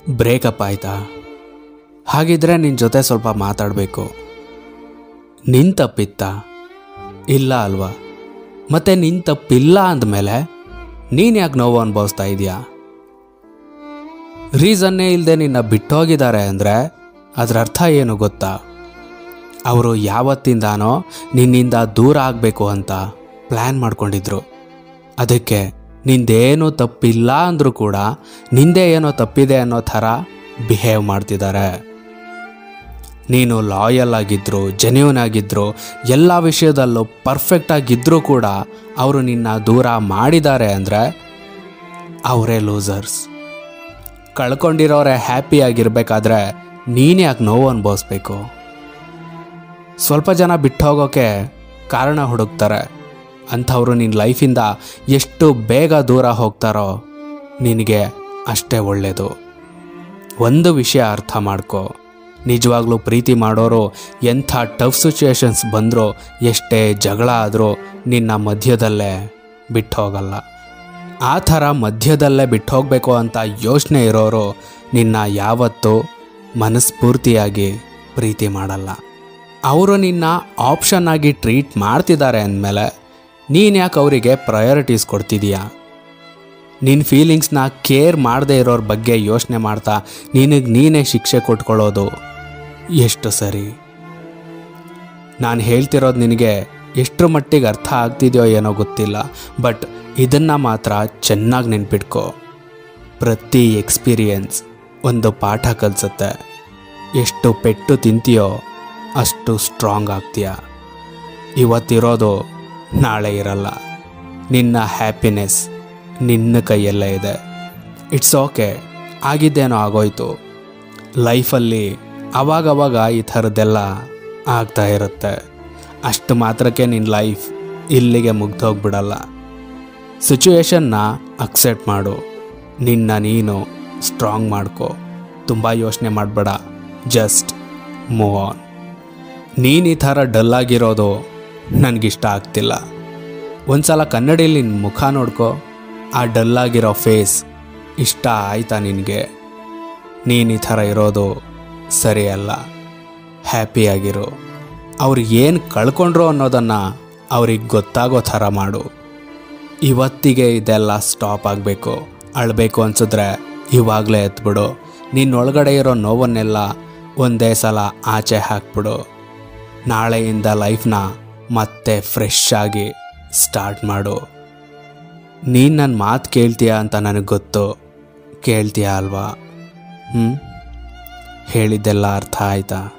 Breakup ಆಯ್ತಾ? ಹಾಗಿದ್ರೆ ನಿನ್ನ ಜೊತೆ ಸ್ವಲ್ಪ ಮಾತಾಡಬೇಕು. ನಿನ್ನ ತಪ್ಪಿತ್ತಾ? ಇಲ್ಲ ಅಲ್ವಾ? ಮತ್ತೆ ನಿನ್ನ ತಪ್ಪಿಲ್ಲ ಅಂದಮೇಲೆ ನೀನು ಯಾಕೆ ನೋವು ಅನುಭವಿಸ್ತಾ ಇದೆಯಾ? ರೀಸನ್ನೇ ಇಲ್ಲದೆ ನಿನ್ನ ಬಿಟ್ಟೋಗಿದ್ದಾರೆ ಅಂದರೆ ಅದರ ಅರ್ಥ ಏನು ಗೊತ್ತಾ? ಅವರು ಯಾವತ್ತಿಂದಾನೋ ನಿನ್ನಿಂದ ದೂರ ಆಗಬೇಕು ಅಂತ ಪ್ಲ್ಯಾನ್ ಮಾಡ್ಕೊಂಡಿದ್ರು. ಅದಕ್ಕೆ ನಿಂದೇನೂ ತಪ್ಪಿಲ್ಲ ಅಂದರೂ ಕೂಡ ನಿಂದೇ ಏನೋ ತಪ್ಪಿದೆ ಅನ್ನೋ ಥರ ಬಿಹೇವ್ ಮಾಡ್ತಿದ್ದಾರೆ. ನೀನು ಲಾಯಲ್ ಆಗಿದ್ರು, ಜೆನ್ಯೂನ್ ಆಗಿದ್ರು, ಎಲ್ಲ ವಿಷಯದಲ್ಲೂ ಪರ್ಫೆಕ್ಟ್ ಆಗಿದ್ದರೂ ಕೂಡ ಅವರು ನಿನ್ನ ದೂರ ಮಾಡಿದ್ದಾರೆ ಅಂದರೆ ಅವರೇ ಲೂಸರ್ಸ್. ಕಳ್ಕೊಂಡಿರೋರೆ ಹ್ಯಾಪಿಯಾಗಿರ್ಬೇಕಾದ್ರೆ ನೀನು ಯಾಕೆ ನೋವು ಅನುಭವಿಸ್ಬೇಕು? ಸ್ವಲ್ಪ ಜನ ಬಿಟ್ಟು ಹೋಗೋಕ್ಕೆ ಕಾರಣ ಹುಡುಕ್ತಾರೆ. ಅಂಥವರು ನಿನ್ನ ಲೈಫಿಂದ ಎಷ್ಟು ಬೇಗ ದೂರ ಹೋಗ್ತಾರೋ ನಿನಗೆ ಅಷ್ಟೇ ಒಳ್ಳೆಯದು. ಒಂದು ವಿಷಯ ಅರ್ಥ ಮಾಡ್ಕೊ, ನಿಜವಾಗ್ಲೂ ಪ್ರೀತಿ ಮಾಡೋರು ಎಂಥ ಟಫ್ ಸಿಚುವೇಶನ್ಸ್ ಬಂದರೂ, ಎಷ್ಟೇ ಜಗಳ ಆದರೂ ನಿನ್ನ ಮಧ್ಯದಲ್ಲೇ ಬಿಟ್ಟು ಹೋಗಲ್ಲ. ಆ ಥರ ಮಧ್ಯದಲ್ಲೇ ಬಿಟ್ಟು ಹೋಗಬೇಕು ಅಂತ ಯೋಚನೆ ಇರೋರು ನಿನ್ನ ಯಾವತ್ತೂ ಮನಸ್ಫೂರ್ತಿಯಾಗಿ ಪ್ರೀತಿ ಮಾಡಲ್ಲ. ಅವರು ನಿನ್ನ ಆಪ್ಷನ್ ಆಗಿ ಟ್ರೀಟ್ ಮಾಡ್ತಿದ್ದಾರೆ ಅಂದಮೇಲೆ ನೀನು ಯಾಕೆ ಅವರಿಗೆ ಪ್ರಯಾರಿಟೀಸ್ ಕೊಡ್ತಿದೀಯಾ? ನಿನ್ನ ಫೀಲಿಂಗ್ಸ್ನ ಕೇರ್ ಮಾಡದೇ ಇರೋರ ಬಗ್ಗೆ ಯೋಚನೆ ಮಾಡ್ತಾ ನಿನಗೆ ನೀನೇ ಶಿಕ್ಷೆ ಕೊಟ್ಕೊಳ್ಳೋದು ಎಷ್ಟು ಸರಿ? ನಾನು ಹೇಳ್ತಿರೋದು ನಿನಗೆ ಎಷ್ಟರ ಮಟ್ಟಿಗೆ ಅರ್ಥ ಆಗ್ತಿದೆಯೋ ಏನೋ ಗೊತ್ತಿಲ್ಲ, ಬಟ್ ಇದನ್ನು ಮಾತ್ರ ಚೆನ್ನಾಗಿ ನೆನ್ಪಿಟ್ಕೋ. ಪ್ರತಿ ಎಕ್ಸ್ಪೀರಿಯನ್ಸ್ ಒಂದು ಪಾಠ ಕಲಿಸುತ್ತೆ. ಎಷ್ಟು ಪೆಟ್ಟು ತಿಂತೀಯೋ ಅಷ್ಟು ಸ್ಟ್ರಾಂಗ್ ಆಗ್ತೀಯ. ಇವತ್ತಿರೋದು ನಾಳೆ ಇರಲ್ಲ. ನಿನ್ನ ಹ್ಯಾಪಿನೆಸ್ ನಿನ್ನ ಕೈಯಲ್ಲೇ ಇದೆ. ಇಟ್ಸ್ ಓಕೆ, ಆಗಿದ್ದೇನೋ ಆಗೋಯ್ತು. ಲೈಫಲ್ಲಿ ಅವಾಗವಾಗ ಈ ಥರದ್ದೆಲ್ಲ ಆಗ್ತಾ ಇರುತ್ತೆ. ಅಷ್ಟು ಮಾತ್ರಕ್ಕೆ ನಿನ್ನ ಲೈಫ್ ಇಲ್ಲಿಗೆ ಮುಗ್ದೋಗ್ಬಿಡಲ್ಲ. ಸಿಚುವೇಶನ್ನ ಅಕ್ಸೆಪ್ಟ್ ಮಾಡು. ನಿನ್ನ ನೀನು ಸ್ಟ್ರಾಂಗ್ ಮಾಡ್ಕೋ. ತುಂಬ ಯೋಚನೆ ಮಾಡಬೇಡ, ಜಸ್ಟ್ ಮೂವ್ ಆನ್. ನೀನು ಈ ಥರ ಡಲ್ಲಾಗಿರೋದು ನನಗಿಷ್ಟ ಆಗ್ತಿಲ್ಲ. ಒಂದು ಸಲ ಕನ್ನಡಿಯಲ್ಲಿ ನಿನ್ನ ಮುಖ ನೋಡ್ಕೋ. ಆ ಡಲ್ಲಾಗಿರೋ ಫೇಸ್ ಇಷ್ಟ ಆಯ್ತಾ ನಿನಗೆ? ನೀನು ಈ ಥರ ಇರೋದು ಸರಿಯಲ್ಲ. ಹ್ಯಾಪಿಯಾಗಿರು. ಅವ್ರು ಏನು ಕಳ್ಕೊಂಡ್ರು ಅನ್ನೋದನ್ನು ಅವ್ರಿಗೆ ಗೊತ್ತಾಗೋ ಥರ ಮಾಡು. ಇವತ್ತಿಗೆ ಇದೆಲ್ಲ ಸ್ಟಾಪ್ ಆಗಬೇಕು. ಅಳಬೇಕು ಅನಿಸಿದ್ರೆ ಇವಾಗಲೇ ಎತ್ಬಿಡು. ನಿನ್ನೊಳಗಡೆ ಇರೋ ನೋವನ್ನೆಲ್ಲ ಒಂದೇ ಸಲ ಆಚೆ ಹಾಕ್ಬಿಡು. ನಾಳೆಯಿಂದ ಲೈಫ್ನ ಮತ್ತೆ ಫ್ರೆಶ್ ಆಗಿ ಸ್ಟಾರ್ಟ್ ಮಾಡು. ನೀನು ನನ್ನ ಮಾತು ಕೇಳ್ತೀಯಾ ಅಂತ ನನಗೆ ಗೊತ್ತು. ಕೇಳ್ತೀಯಾ ಅಲ್ವಾ? ಹೇಳಿದ್ದೆಲ್ಲ ಅರ್ಥ ಆಯ್ತಾ?